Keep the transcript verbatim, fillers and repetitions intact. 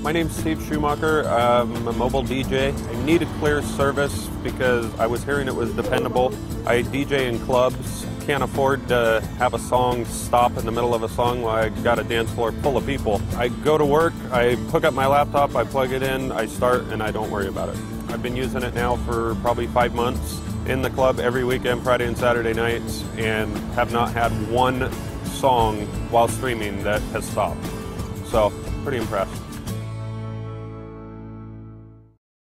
My name's Steve Schumacher. I'm a mobile D J. I need a clear service because I was hearing it was dependable. I D J in clubs. Can't afford to have a song stop in the middle of a song while I got a dance floor full of people. I go to work, I hook up my laptop, I plug it in, I start, and I don't worry about it. I've been using it now for probably five months in the club every weekend, Friday and Saturday nights, and have not had one song while streaming that has stopped. So, pretty impressed.